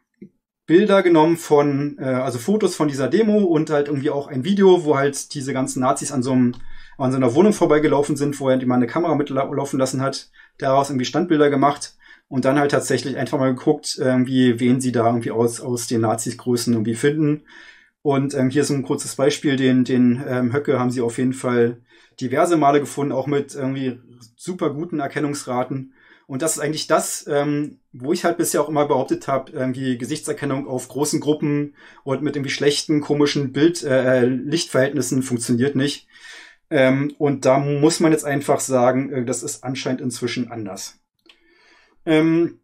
Bilder genommen von, äh, also Fotos von dieser Demo und halt irgendwie auch ein Video, wo halt diese ganzen Nazis an so einem, an so einer Wohnung vorbeigelaufen sind, wo er die mal eine Kamera mitlaufen lassen hat, daraus irgendwie Standbilder gemacht und dann halt tatsächlich einfach mal geguckt, irgendwie, wen sie da irgendwie aus, aus den Nazis-Größen irgendwie finden. Und ähm, hier ist ein kurzes Beispiel, den, den ähm, Höcke haben sie auf jeden Fall diverse Male gefunden, auch mit irgendwie super guten Erkennungsraten. Und das ist eigentlich das, ähm, wo ich halt bisher auch immer behauptet habe, irgendwie Gesichtserkennung auf großen Gruppen und mit irgendwie schlechten, komischen Bild, äh, Lichtverhältnissen funktioniert nicht. Ähm, und da muss man jetzt einfach sagen, äh, das ist anscheinend inzwischen anders. Ähm,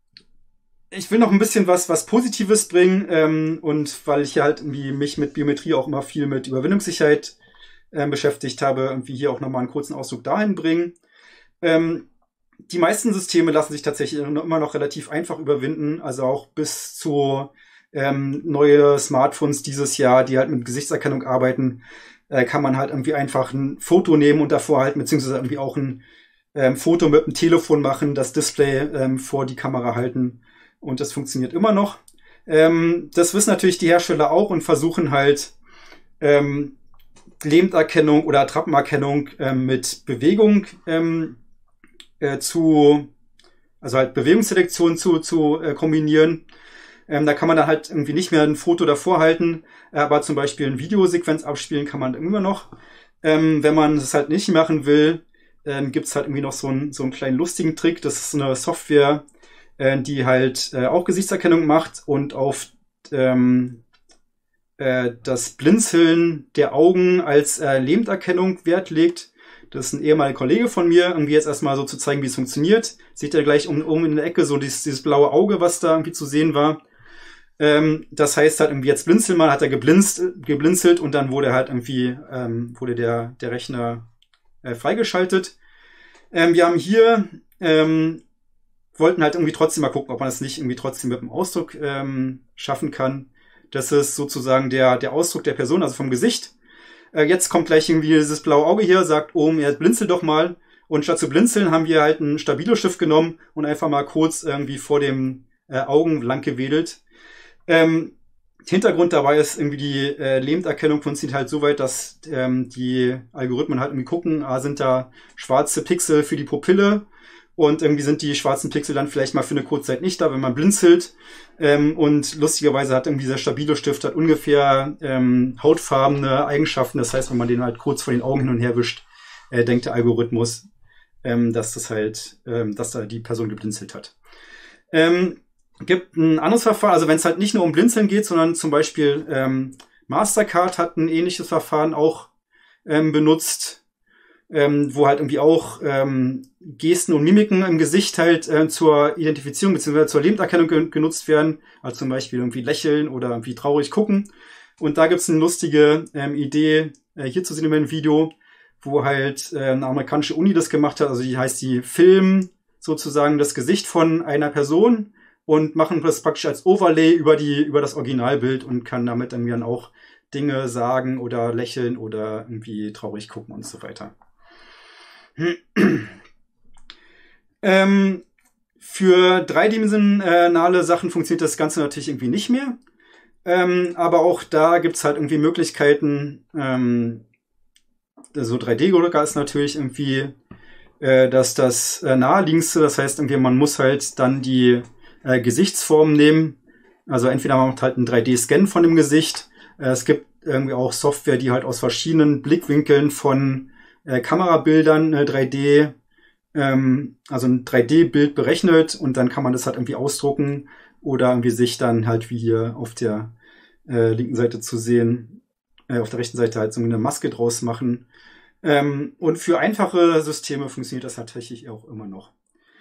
ich will noch ein bisschen was, was Positives bringen, ähm, und weil ich ja halt irgendwie mich mit Biometrie auch immer viel mit Überwindungssicherheit äh, beschäftigt habe, irgendwie hier auch nochmal einen kurzen Ausdruck dahin bringen. Ähm, die meisten Systeme lassen sich tatsächlich immer noch relativ einfach überwinden, also auch bis zu ähm, neue Smartphones dieses Jahr, die halt mit Gesichtserkennung arbeiten, äh, kann man halt irgendwie einfach ein Foto nehmen und davor halten, beziehungsweise irgendwie auch ein ähm, Foto mit dem Telefon machen, das Display ähm, vor die Kamera halten und das funktioniert immer noch. Ähm, das wissen natürlich die Hersteller auch und versuchen halt ähm, Lähmterkennung oder Attrappenerkennung ähm, mit Bewegung ähm, äh, zu, also halt Bewegungsselektion zu, zu äh, kombinieren. Ähm, da kann man dann halt irgendwie nicht mehr ein Foto davor halten, aber zum Beispiel eine Videosequenz abspielen kann man immer noch. Ähm, wenn man das halt nicht machen will, ähm, gibt's halt irgendwie noch so einen, so einen kleinen lustigen Trick. Das ist eine Software, äh, die halt äh, auch Gesichtserkennung macht und auf ähm, äh, das Blinzeln der Augen als äh, Lähmterkennung Wert legt. Das ist ein ehemaliger Kollege von mir, irgendwie jetzt erstmal so zu zeigen, wie es funktioniert. Seht ihr gleich um, um in der Ecke so dieses, dieses blaue Auge, was da irgendwie zu sehen war. Ähm, das heißt halt irgendwie jetzt blinzeln mal, hat er geblinzt, geblinzelt und dann wurde halt irgendwie, ähm, wurde der, der Rechner äh, freigeschaltet. Ähm, wir haben hier, ähm, wollten halt irgendwie trotzdem mal gucken, ob man das nicht irgendwie trotzdem mit dem Ausdruck ähm, schaffen kann. Das ist sozusagen der, der Ausdruck der Person, also vom Gesicht. Äh, jetzt kommt gleich irgendwie dieses blaue Auge hier, sagt, oh, ja, blinzel doch mal. Und statt zu blinzeln haben wir halt einen Stabilo-Stift genommen und einfach mal kurz irgendwie vor dem äh, Augen lang gewedelt. Ähm, Hintergrund dabei ist irgendwie die äh, Lähmterkennung funktioniert halt so weit, dass ähm, die Algorithmen halt irgendwie gucken, ah, sind da schwarze Pixel für die Pupille und irgendwie sind die schwarzen Pixel dann vielleicht mal für eine kurze Zeit nicht da, wenn man blinzelt. Ähm, und lustigerweise hat irgendwie dieser Stabilo-Stift hat ungefähr ähm, hautfarbene Eigenschaften. Das heißt, wenn man den halt kurz vor den Augen hin und her wischt, äh, denkt der Algorithmus, ähm, dass das halt, ähm, dass da die Person geblinzelt hat. Ähm, Gibt ein anderes Verfahren, also wenn es halt nicht nur um Blinzeln geht, sondern zum Beispiel ähm, Mastercard hat ein ähnliches Verfahren auch ähm, benutzt, ähm, wo halt irgendwie auch ähm, Gesten und Mimiken im Gesicht halt äh, zur Identifizierung bzw. zur Lähmterkennung ge genutzt werden, also zum Beispiel irgendwie lächeln oder irgendwie traurig gucken. Und da gibt's eine lustige ähm, Idee, äh, hier zu sehen über ein Video, wo halt äh, eine amerikanische Uni das gemacht hat, also die heißt die Film sozusagen das Gesicht von einer Person und machen das praktisch als Overlay über die über das Originalbild und kann damit dann dann auch Dinge sagen oder lächeln oder irgendwie traurig gucken und so weiter. ähm, für dreidimensionale Sachen funktioniert das Ganze natürlich irgendwie nicht mehr. Ähm, aber auch da gibt's halt irgendwie Möglichkeiten. Ähm, so drei D-Drucker ist natürlich irgendwie äh, dass das äh, naheliegendste. Das heißt, irgendwie man muss halt dann die Äh, Gesichtsformen nehmen. Also entweder man macht halt einen drei D-Scan von dem Gesicht. Äh, es gibt irgendwie auch Software, die halt aus verschiedenen Blickwinkeln von äh, Kamerabildern äh, drei D, ähm, also ein drei D-Bild berechnet und dann kann man das halt irgendwie ausdrucken oder irgendwie sich dann halt wie hier auf der äh, linken Seite zu sehen, äh, auf der rechten Seite halt so eine Maske draus machen. Ähm, und für einfache Systeme funktioniert das tatsächlich auch immer noch.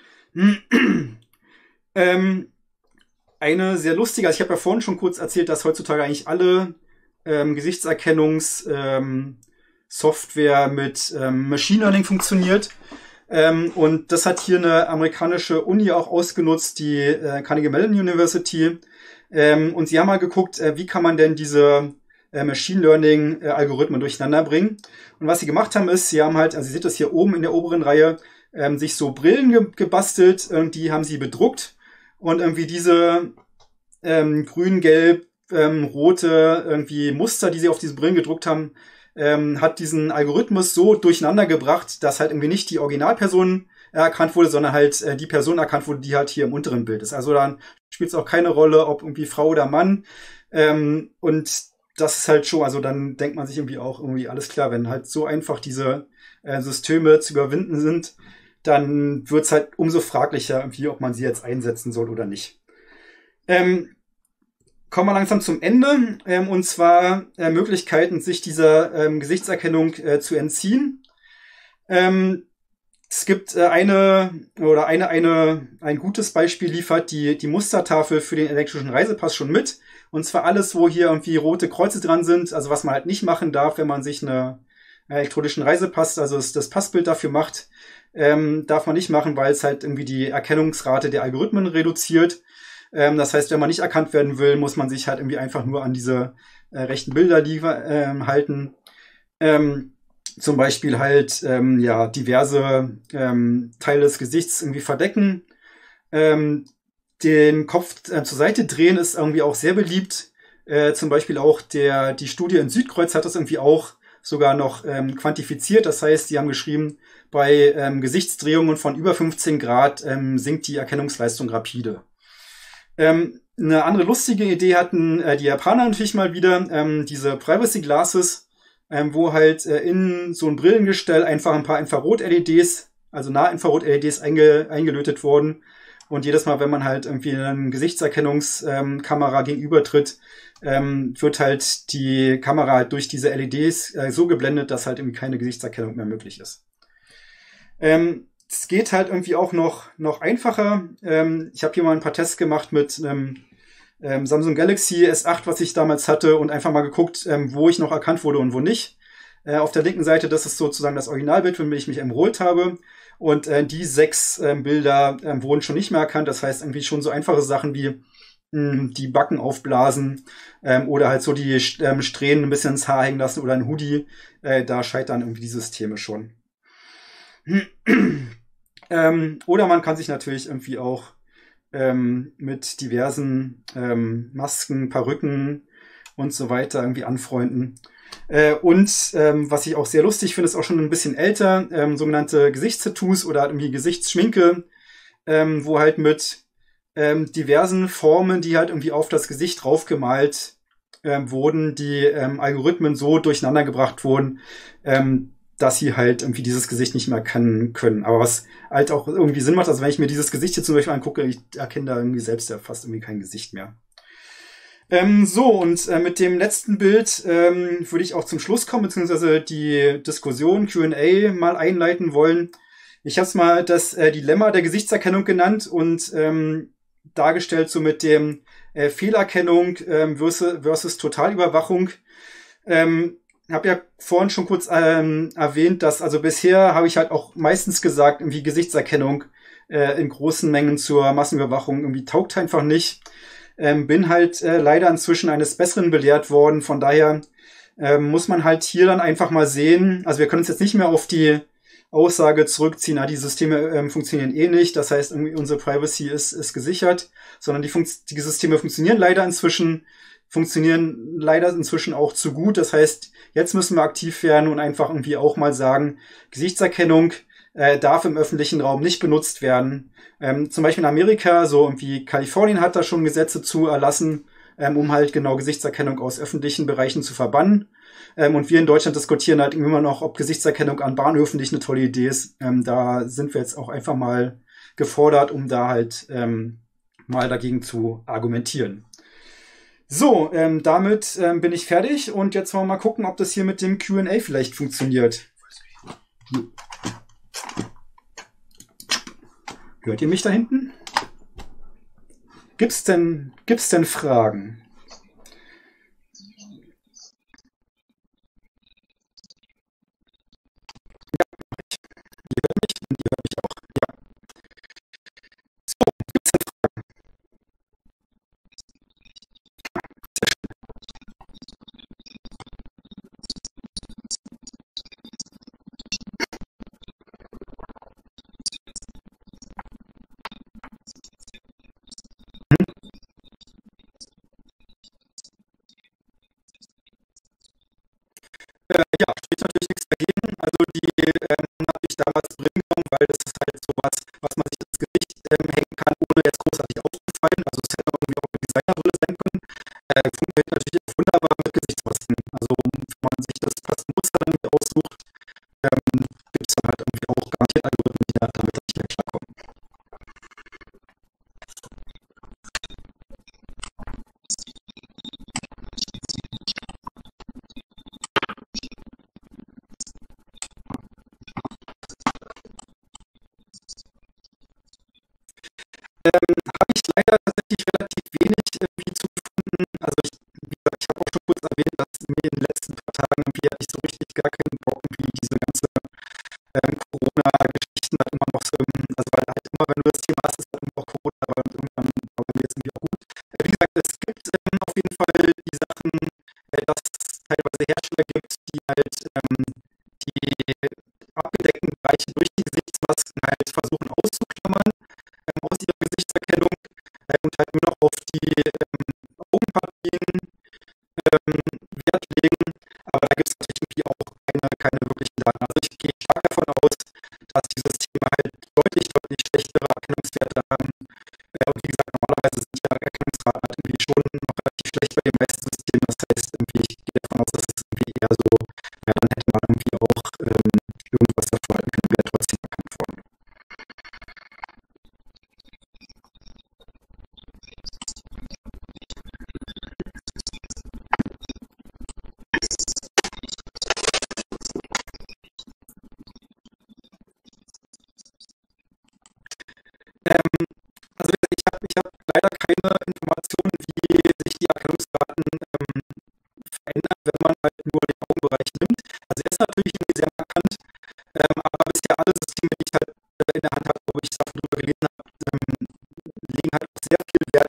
Ähm, eine sehr lustige, also ich habe ja vorhin schon kurz erzählt, dass heutzutage eigentlich alle ähm, Gesichtserkennungssoftware ähm, Software mit ähm, Machine Learning funktioniert. Ähm, und das hat hier eine amerikanische Uni auch ausgenutzt, die äh, Carnegie Mellon University. Ähm, und sie haben mal geguckt, äh, wie kann man denn diese äh, Machine Learning äh, Algorithmen durcheinander bringen. Und was sie gemacht haben ist, sie haben halt, also ihr seht das hier oben in der oberen Reihe, ähm, sich so Brillen ge gebastelt, und die haben sie bedruckt. Und irgendwie diese ähm, grün, gelb, ähm, rote irgendwie Muster, die sie auf diese Brillen gedruckt haben, ähm, hat diesen Algorithmus so durcheinander gebracht, dass halt irgendwie nicht die Originalperson erkannt wurde, sondern halt äh, die Person erkannt wurde, die halt hier im unteren Bild ist. Also dann spielt es auch keine Rolle, ob irgendwie Frau oder Mann. Ähm, und das ist halt schon, also dann denkt man sich irgendwie auch irgendwie alles klar, wenn halt so einfach diese äh, Systeme zu überwinden sind, dann wird's halt umso fraglicher, irgendwie, ob man sie jetzt einsetzen soll oder nicht. Ähm, kommen wir langsam zum Ende, ähm, und zwar äh, Möglichkeiten, sich dieser ähm, Gesichtserkennung äh, zu entziehen. Ähm, es gibt äh, eine oder eine eine ein gutes Beispiel liefert die die Mustertafel für den elektronischen Reisepass schon mit. Und zwar alles, wo hier irgendwie rote Kreuze dran sind, also was man halt nicht machen darf, wenn man sich eine elektronischen Reisepass, also das, das Passbild dafür macht, ähm, darf man nicht machen, weil es halt irgendwie die Erkennungsrate der Algorithmen reduziert. Ähm, das heißt, wenn man nicht erkannt werden will, muss man sich halt irgendwie einfach nur an diese äh, rechten Bilder liefer, ähm, halten. Ähm, zum Beispiel halt ähm, ja diverse ähm, Teile des Gesichts irgendwie verdecken. Ähm, den Kopf äh, zur Seite drehen ist irgendwie auch sehr beliebt. Äh, zum Beispiel auch der, die Studie in Südkreuz hat das irgendwie auch sogar noch ähm, quantifiziert. Das heißt, die haben geschrieben, bei ähm, Gesichtsdrehungen von über fünfzehn Grad ähm, sinkt die Erkennungsleistung rapide. Ähm, eine andere lustige Idee hatten äh, die Japaner natürlich mal wieder, ähm, diese Privacy Glasses, ähm, wo halt äh, in so ein Brillengestell einfach ein paar Infrarot-L E Ds, also Nahinfrarot-L E Ds einge eingelötet wurden. Und jedes Mal, wenn man halt irgendwie eine Gesichtserkennungskamera ähm, gegenübertritt, ähm, wird halt die Kamera halt durch diese L E Ds äh, so geblendet, dass halt irgendwie keine Gesichtserkennung mehr möglich ist. Ähm, es geht halt irgendwie auch noch, noch einfacher. Ähm, ich habe hier mal ein paar Tests gemacht mit einem ähm, Samsung Galaxy S acht, was ich damals hatte, und einfach mal geguckt, ähm, wo ich noch erkannt wurde und wo nicht. Äh, auf der linken Seite, das ist sozusagen das Originalbild, womit ich mich enrollt habe. Und äh, die sechs ähm, Bilder ähm, wurden schon nicht mehr erkannt. Das heißt, irgendwie schon so einfache Sachen wie mh, die Backen aufblasen ähm, oder halt so die ähm, Strähnen ein bisschen ins Haar hängen lassen oder ein Hoodie. Äh, da scheitern irgendwie die Systeme schon. ähm, oder man kann sich natürlich irgendwie auch ähm, mit diversen ähm, Masken, Perücken und so weiter irgendwie anfreunden. Äh, und ähm, was ich auch sehr lustig finde, ist auch schon ein bisschen älter, ähm, sogenannte Gesichtstattoos oder irgendwie Gesichtsschminke, ähm, wo halt mit ähm, diversen Formen, die halt irgendwie auf das Gesicht draufgemalt ähm, wurden, die ähm, Algorithmen so durcheinander gebracht wurden, ähm, dass sie halt irgendwie dieses Gesicht nicht mehr erkennen können. Aber was halt auch irgendwie Sinn macht, also wenn ich mir dieses Gesicht hier zum Beispiel angucke, ich erkenne da irgendwie selbst ja fast irgendwie kein Gesicht mehr. Ähm, so, und äh, mit dem letzten Bild ähm, würde ich auch zum Schluss kommen, beziehungsweise die Diskussion, Q and A mal einleiten wollen. Ich habe es mal das äh, Dilemma der Gesichtserkennung genannt und ähm, dargestellt so mit dem äh, Fehlerkennung ähm, versus, versus Totalüberwachung. Ähm, habe ja vorhin schon kurz ähm, erwähnt, dass also bisher habe ich halt auch meistens gesagt, irgendwie Gesichtserkennung äh, in großen Mengen zur Massenüberwachung irgendwie taugt einfach nicht. Ähm, bin halt äh, leider inzwischen eines Besseren belehrt worden. Von daher ähm, muss man halt hier dann einfach mal sehen. Also wir können uns jetzt nicht mehr auf die Aussage zurückziehen, ah, die Systeme ähm, funktionieren eh nicht. Das heißt, irgendwie unsere Privacy ist, ist gesichert, sondern die, Funkt- die Systeme funktionieren leider inzwischen, funktionieren leider inzwischen auch zu gut. Das heißt, jetzt müssen wir aktiv werden und einfach irgendwie auch mal sagen, Gesichtserkennung äh, darf im öffentlichen Raum nicht benutzt werden. Ähm, zum Beispiel in Amerika, so irgendwie Kalifornien hat da schon Gesetze zu erlassen, ähm, um halt genau Gesichtserkennung aus öffentlichen Bereichen zu verbannen. Ähm, und wir in Deutschland diskutieren halt immer noch, ob Gesichtserkennung an Bahnhöfen nicht eine tolle Idee ist. Ähm, da sind wir jetzt auch einfach mal gefordert, um da halt ähm, mal dagegen zu argumentieren. So, ähm, damit ähm, bin ich fertig und jetzt wollen wir mal gucken, ob das hier mit dem Q and A vielleicht funktioniert. Hört ihr mich da hinten? Gibt's denn, gibt's denn Fragen? Ihr hört mich und ihr hört mich auch. Ja. So, gibt's denn Fragen? Äh, ja, spricht natürlich nichts dagegen. Also die ähm, habe ich damals drin genommen, weil das ist halt sowas, was man sich ins Gesicht ähm, hängen kann, ohne jetzt großartig aufzufallen. Also es hätte irgendwie auch eine Designerbrille sein können. Äh, funktioniert natürlich auch wunderbar mit Gesichtsmasken. Also wenn man sich das passende Muster dann irgendwie aussucht, ähm, gibt es dann halt irgendwie auch garantiert Algorithmen, die da damit nicht mehr klarkommen. Ähm, habe ich leider tatsächlich relativ wenig irgendwie zu gefunden. Also ich, wie gesagt, ich habe auch schon kurz erwähnt, dass mir in den letzten paar Tagen irgendwie hatte ich so richtig gar keinen Bock, irgendwie diese ganze ähm, Corona-Geschichten halt immer noch so, im- also weil halt immer, wenn du das Thema hast, ist halt immer auch Corona, aber irgendwann war bei mir jetzt irgendwie auch gut. Äh, wie gesagt, es gibt ähm, auf jeden Fall die Sachen, äh, dass es teilweise Hersteller gibt, die halt ähm, die abgedeckten Bereiche durch die Gesichtsmasken halt versuchen auszuklammern ähm, aus ihrer Gesichtserkennung.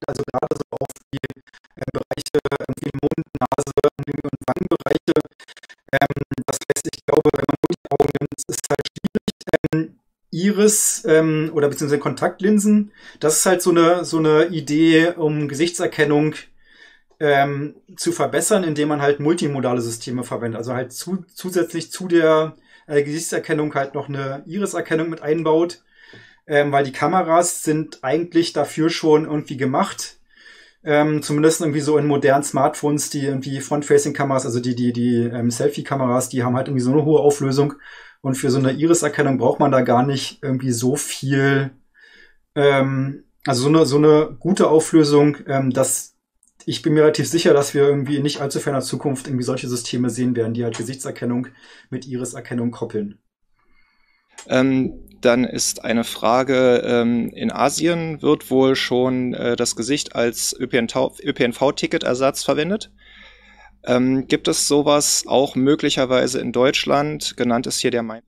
also gerade so auf die äh, Bereiche irgendwie Mund, Nase irgendwie und Wangenbereiche. Ähm, das heißt, ich glaube, wenn man nur die Augen nimmt, ist es halt schwierig. Ähm, Iris ähm, oder beziehungsweise Kontaktlinsen, das ist halt so eine so eine Idee, um Gesichtserkennung ähm, zu verbessern, indem man halt multimodale Systeme verwendet. Also halt zu, zusätzlich zu der äh, Gesichtserkennung halt noch eine Iriserkennung mit einbaut, ähm, weil die Kameras sind eigentlich dafür schon irgendwie gemacht. Ähm, zumindest irgendwie so in modernen Smartphones, die irgendwie Front-Facing-Kameras, also die die die ähm, Selfie-Kameras, die haben halt irgendwie so eine hohe Auflösung und für so eine Iriserkennung braucht man da gar nicht irgendwie so viel, ähm, also so eine so eine gute Auflösung, ähm, dass ich bin mir relativ sicher, dass wir irgendwie in nicht allzu ferner Zukunft irgendwie solche Systeme sehen werden, die halt Gesichtserkennung mit Iriserkennung koppeln. Ähm, dann ist eine Frage, ähm, in Asien wird wohl schon äh, das Gesicht als Ö P N V-Ticketersatz verwendet. Ähm, gibt es sowas auch möglicherweise in Deutschland? Genannt ist hier der Main.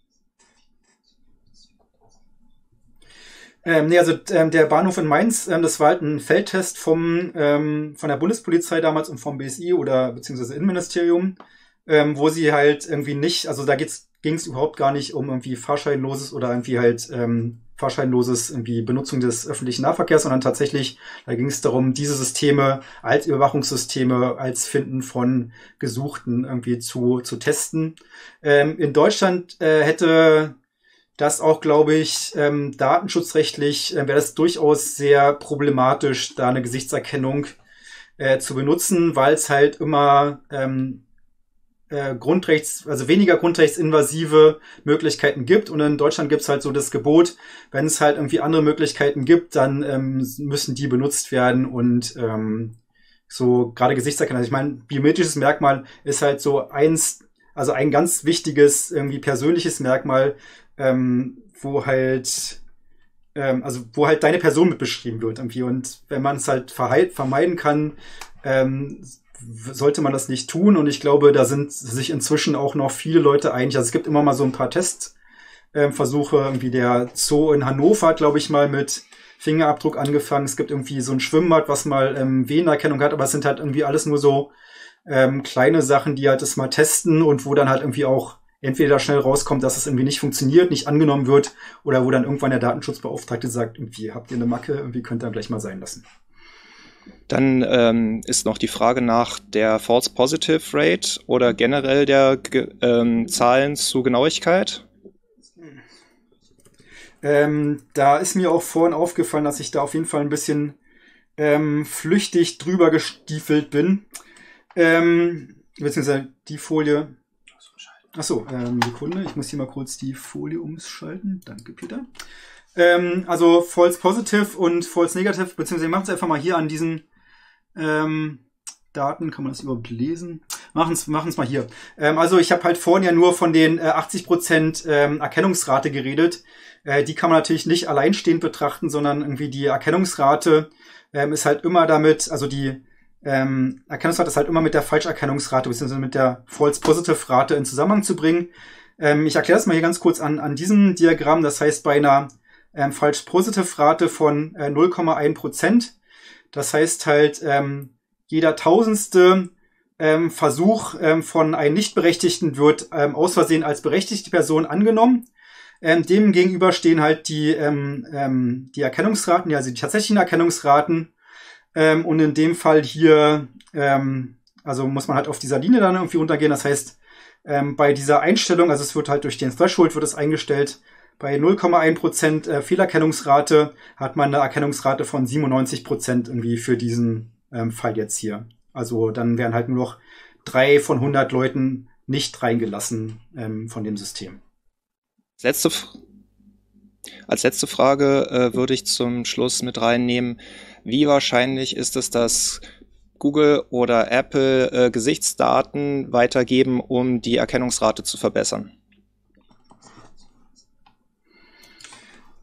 Ähm, nee, also ähm, der Bahnhof in Mainz, ähm, das war halt ein Feldtest vom ähm, von der Bundespolizei damals und vom B S I oder beziehungsweise Innenministerium, ähm, wo sie halt irgendwie nicht, also da geht's ging es überhaupt gar nicht um irgendwie fahrscheinloses oder irgendwie halt ähm, fahrscheinloses irgendwie Benutzung des öffentlichen Nahverkehrs, sondern tatsächlich, da ging es darum, diese Systeme als Überwachungssysteme, als Finden von Gesuchten irgendwie zu zu testen. Ähm, in Deutschland äh, hätte das auch, glaube ich, ähm, datenschutzrechtlich äh, wäre das durchaus sehr problematisch, da eine Gesichtserkennung äh, zu benutzen, weil es halt immer ähm, äh, Grundrechts, also weniger grundrechtsinvasive Möglichkeiten gibt. Und in Deutschland gibt es halt so das Gebot, wenn es halt irgendwie andere Möglichkeiten gibt, dann ähm, müssen die benutzt werden und ähm, so gerade Gesichtserkennung. Also ich meine, biometrisches Merkmal ist halt so eins, also ein ganz wichtiges irgendwie persönliches Merkmal, ähm, wo halt ähm, also wo halt deine Person mit beschrieben wird irgendwie. Und wenn man es halt vermeiden kann, ähm, sollte man das nicht tun. Und ich glaube, da sind sich inzwischen auch noch viele Leute einig. Also es gibt immer mal so ein paar Testversuche. Ähm, irgendwie der Zoo in Hannover hat, glaube ich, mal mit Fingerabdruck angefangen. Es gibt irgendwie so ein Schwimmbad, was mal ähm, Venenerkennung hat, aber es sind halt irgendwie alles nur so ähm, kleine Sachen, die halt das mal testen und wo dann halt irgendwie auch entweder schnell rauskommt, dass es irgendwie nicht funktioniert, nicht angenommen wird, oder wo dann irgendwann der Datenschutzbeauftragte sagt, irgendwie habt ihr eine Macke, irgendwie könnt ihr gleich mal sein lassen. Dann ähm, ist noch die Frage nach der False Positive Rate oder generell der ähm, Zahlen zu Genauigkeit. Ähm, da ist mir auch vorhin aufgefallen, dass ich da auf jeden Fall ein bisschen ähm, flüchtig drüber gestiefelt bin. Ähm, beziehungsweise die Folie. Achso, ähm, Sekunde, ich muss hier mal kurz die Folie umschalten. Danke, Peter. Ähm, also False Positive und False Negative, beziehungsweise macht es einfach mal hier an diesen ähm, Daten, kann man das überhaupt lesen? Machen es machen's mal hier. Ähm, also ich habe halt vorhin ja nur von den äh, achtzig Prozent ähm, Erkennungsrate geredet. Äh, die kann man natürlich nicht alleinstehend betrachten, sondern irgendwie die Erkennungsrate ähm, ist halt immer damit, also die ähm, Erkennungsrate ist halt immer mit der Falscherkennungsrate bzw. mit der False Positive Rate in Zusammenhang zu bringen. Ähm, ich erkläre das mal hier ganz kurz an, an diesem Diagramm. Das heißt, bei einer ähm, False Positive Rate von äh, null Komma eins Prozent, das heißt halt, ähm, jeder tausendste ähm, Versuch ähm, von einem Nichtberechtigten wird ähm, aus Versehen als berechtigte Person angenommen. Ähm, dem gegenüber stehen halt die, ähm, ähm, die Erkennungsraten, ja, also die tatsächlichen Erkennungsraten. Ähm, und in dem Fall hier, ähm, also muss man halt auf dieser Linie dann irgendwie untergehen. Das heißt, ähm, bei dieser Einstellung, also es wird halt durch den Threshold wird es eingestellt, bei null Komma eins Prozent äh, Fehlerkennungsrate hat man eine Erkennungsrate von siebenundneunzig Prozent irgendwie für diesen ähm, Fall jetzt hier. Also dann wären halt nur noch drei von hundert Leuten nicht reingelassen ähm, von dem System. Letzte, als letzte Frage äh, würde ich zum Schluss mit reinnehmen, wie wahrscheinlich ist es, dass Google oder Apple äh, Gesichtsdaten weitergeben, um die Erkennungsrate zu verbessern?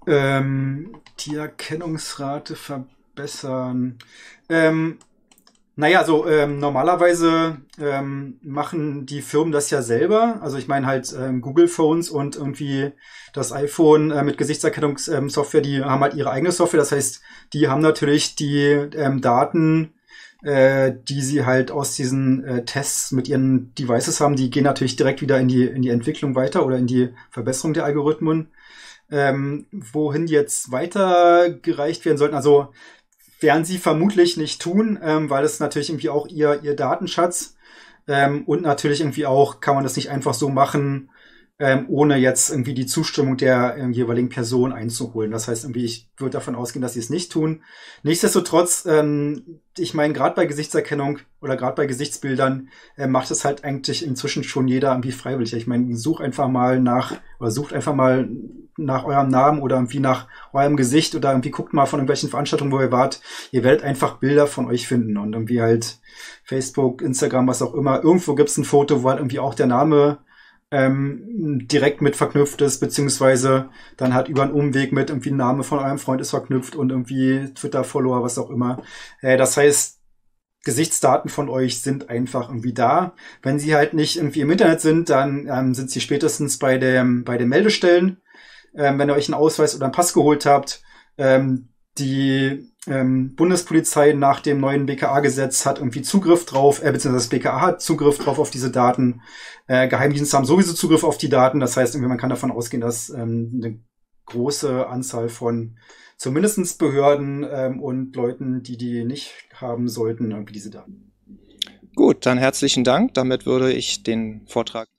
Ähm, die Erkennungsrate verbessern. Ähm, Naja, also ähm, normalerweise ähm, machen die Firmen das ja selber. Also ich meine halt ähm, Google Phones und irgendwie das iPhone äh, mit Gesichtserkennungssoftware, die haben halt ihre eigene Software. Das heißt, die haben natürlich die ähm, Daten, äh, die sie halt aus diesen äh, Tests mit ihren Devices haben, die gehen natürlich direkt wieder in die in die Entwicklung weiter oder in die Verbesserung der Algorithmen. Ähm, wohin die jetzt weitergereicht werden sollten, also werden sie vermutlich nicht tun, ähm, weil es natürlich irgendwie auch ihr ihr Datenschatz ähm, und natürlich irgendwie auch kann man das nicht einfach so machen, ähm, ohne jetzt irgendwie die Zustimmung der ähm, jeweiligen Person einzuholen. Das heißt irgendwie, ich würde davon ausgehen, dass sie es nicht tun. Nichtsdestotrotz, ähm, ich meine, gerade bei Gesichtserkennung oder gerade bei Gesichtsbildern äh, macht es halt eigentlich inzwischen schon jeder irgendwie freiwillig. Ich meine, such einfach mal nach oder sucht einfach mal nach eurem Namen oder irgendwie nach eurem Gesicht oder irgendwie guckt mal von irgendwelchen Veranstaltungen, wo ihr wart. Ihr werdet einfach Bilder von euch finden und irgendwie halt Facebook, Instagram, was auch immer. Irgendwo gibt's ein Foto, wo halt irgendwie auch der Name ähm, direkt mit verknüpft ist, beziehungsweise dann halt über einen Umweg mit irgendwie ein Name von eurem Freund ist verknüpft und irgendwie Twitter-Follower, was auch immer. Äh, das heißt, Gesichtsdaten von euch sind einfach irgendwie da. Wenn sie halt nicht irgendwie im Internet sind, dann ähm, sind sie spätestens bei dem bei den Meldestellen. Ähm, wenn ihr euch einen Ausweis oder einen Pass geholt habt. Ähm, die ähm, Bundespolizei nach dem neuen B K A-Gesetz hat irgendwie Zugriff drauf, äh, beziehungsweise das B K A hat Zugriff drauf auf diese Daten. Äh, Geheimdienste haben sowieso Zugriff auf die Daten. Das heißt, irgendwie man kann davon ausgehen, dass ähm, eine große Anzahl von zumindestens Behörden ähm, und Leuten, die die nicht haben sollten, irgendwie diese Daten. Gut, dann herzlichen Dank. Damit würde ich den Vortrag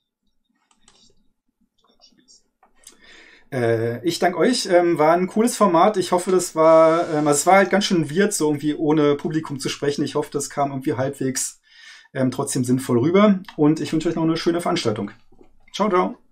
Äh, ich danke euch, ähm, war ein cooles Format. Ich hoffe, das war, ähm, also es war halt ganz schön weird, so irgendwie ohne Publikum zu sprechen. Ich hoffe, das kam irgendwie halbwegs ähm, trotzdem sinnvoll rüber. Und ich wünsche euch noch eine schöne Veranstaltung. Ciao, ciao.